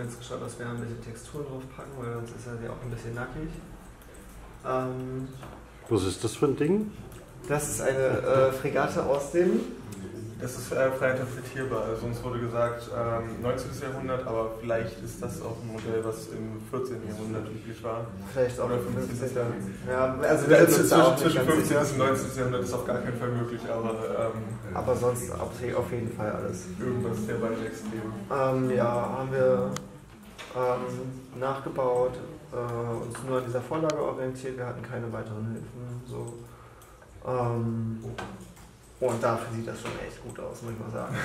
jetzt geschaut, dass wir ein bisschen Texturen drauf packen, weil sonst ist er ja auch ein bisschen nackig. Was ist das für ein Ding? Das ist eine Fregatte aus dem... Das ist frei interpretierbar. Also uns wurde gesagt 19. Jahrhundert, aber vielleicht ist das auch ein Modell, was im 14. Jahrhundert üblich war. Vielleicht auch oder 15. 15. Ja, also zwischen 15. und 19. Jahrhundert ist auf gar keinen Fall möglich, aber sonst auf jeden Fall alles. Irgendwas der beiden Extreme. Ja, haben wir nachgebaut, uns nur an dieser Vorlage orientiert, wir hatten keine weiteren Hilfen. So. Und dafür sieht das schon echt gut aus, muss ich mal sagen.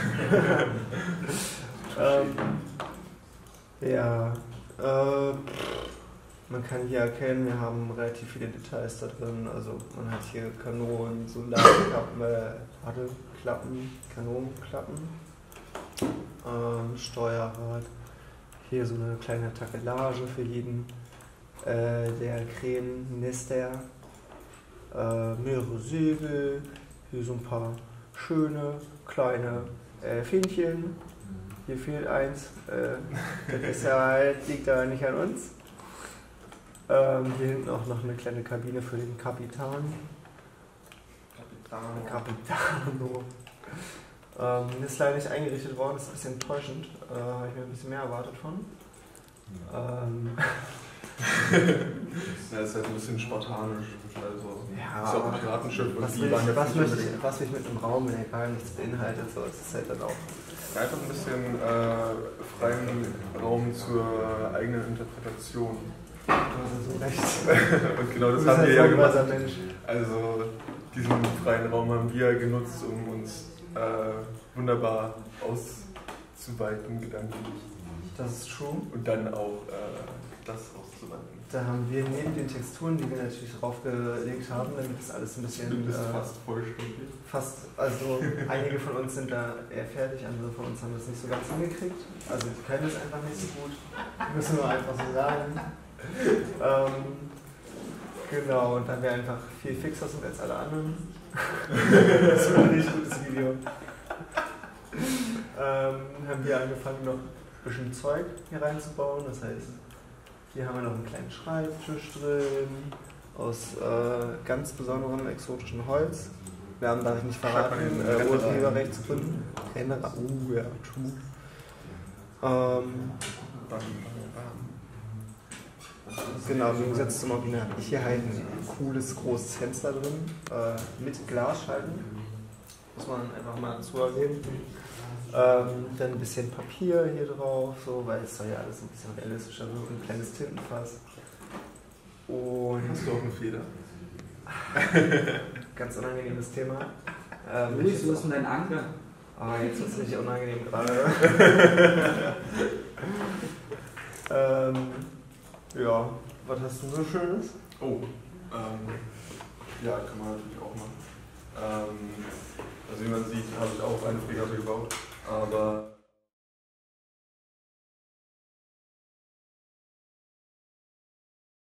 Ja, man kann hier erkennen, wir haben relativ viele Details da drin. Also man hat hier Kanonen, Solarklappen, Kanonenklappen, Steuerrad. Hier so eine kleine Takelage für jeden der Krähennester. Mehrere Segel. Hier so ein paar schöne kleine Fähnchen. Hier fehlt eins. Das ist ja halt, liegt aber nicht an uns. Hier hinten auch noch eine kleine Kabine für den Kapitan. Capitano. Ist leider nicht eingerichtet worden, ist ein bisschen enttäuschend. Habe ich mir ein bisschen mehr erwartet von. Ja, ist halt ein bisschen spartanisch. Also, ja, ist auch ein Piratenschiff und was will ich mit einem Raum, wenn er gar nichts beinhaltet, so ist es halt dann auch. Einfach ein bisschen freien Raum zur eigenen Interpretation. Du hast so recht. Und genau das haben halt wir ja gemacht. Mensch. Also diesen freien Raum haben wir genutzt, um uns wunderbar auszuweiten, gedanklich. Das ist true. Und dann auch das auszuweiten. Da haben wir neben den Texturen, die wir natürlich draufgelegt haben, damit das alles ein bisschen... fast vollständig. Also einige von uns sind da eher fertig, andere von uns haben das nicht so ganz hingekriegt. Also die können das einfach nicht so gut. Müssen wir einfach so sagen. Genau, und dann wir einfach viel fixer sind als alle anderen. Das war ein richtig gutes Video. Haben wir angefangen, noch ein bisschen Zeug hier reinzubauen. Das heißt, hier haben wir noch einen kleinen Schreibtisch drin aus ganz besonderem exotischen Holz. Wir haben, darf ich nicht verraten, Urheberrechtsgründen. Ja, true. Genau, im Gegensatz zum Original habe ich hier halt ein cooles, großes Fenster drin mit Glasscheiben. Muss man einfach mal dazu erwähnen. Dann ein bisschen Papier hier drauf, so, weil es soll ja alles ein bisschen realistischer wirken. Ein kleines Tintenfass. Und hast du auch eine Feder? Ganz unangenehmes Thema. Luis, wo ist denn dein Anker? Jetzt ist es nicht unangenehm gerade. Ja, was hast du so Schönes? Oh, ja, kann man natürlich auch machen. Also wie man sieht, habe ich auch eine Fregatte gebaut, aber